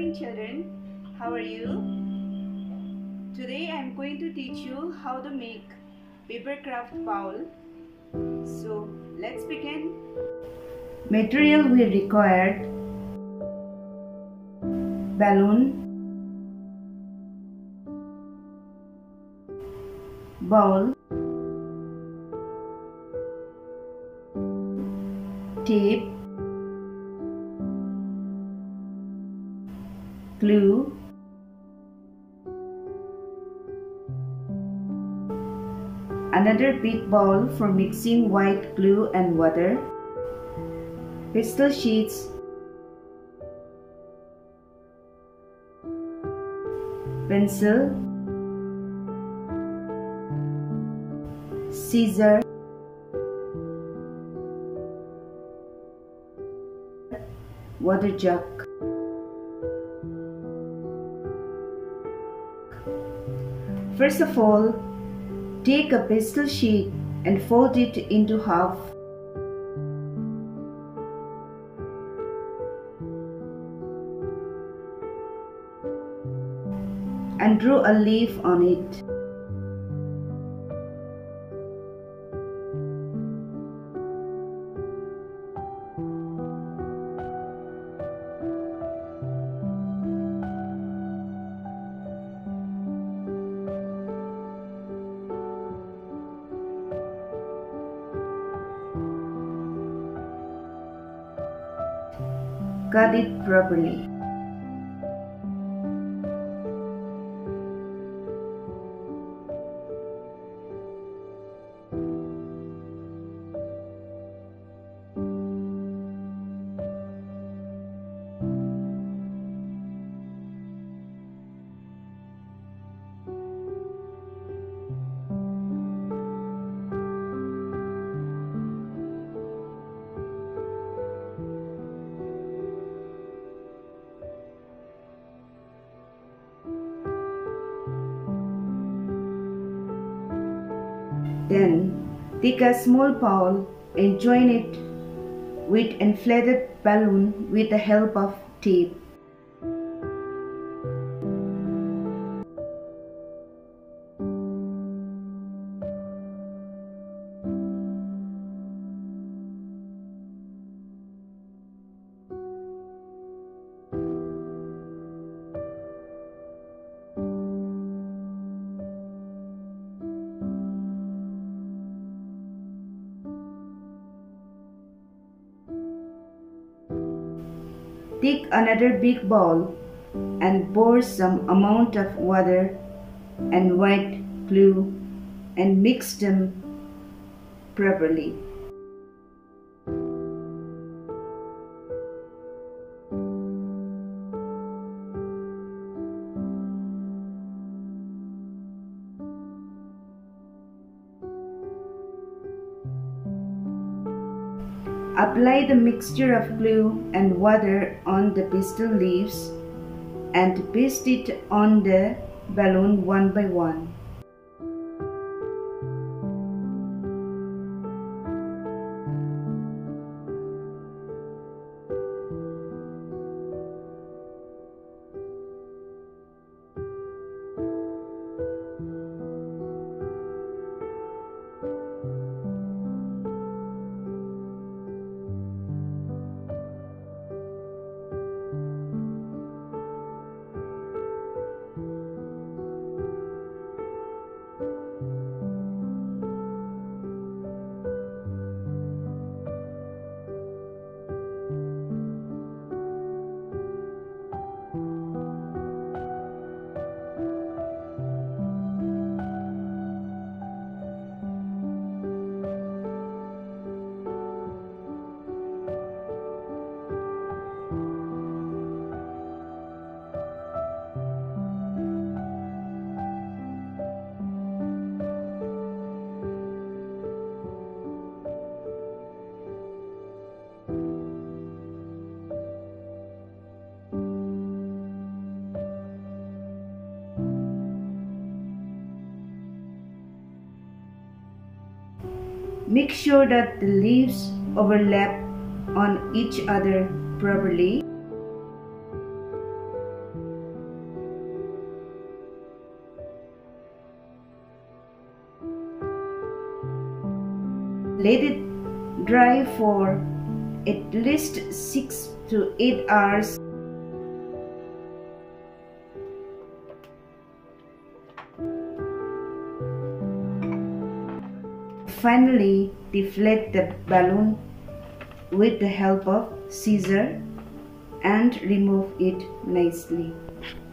morning, children. How are you? Today I am going to teach you how to make paper craft bowl. So let's begin. Material we required: balloon, bowl, tape, glue, another big bowl for mixing white glue and water, pastel sheets, pencil, scissor, water jug. First of all, take a pastel sheet and fold it into half. And draw a leaf on it. Cut it properly. Then, take a small bowl and join it with inflated balloon with the help of tape. Take another big bowl and pour some amount of water and white glue and mix them properly. Apply the mixture of glue and water on the pastel leaves and paste it on the balloon one by one. Make sure that the leaves overlap on each other properly. Let it dry for at least 6 to 8 hours. Finally, deflate the balloon with the help of scissors and remove it nicely.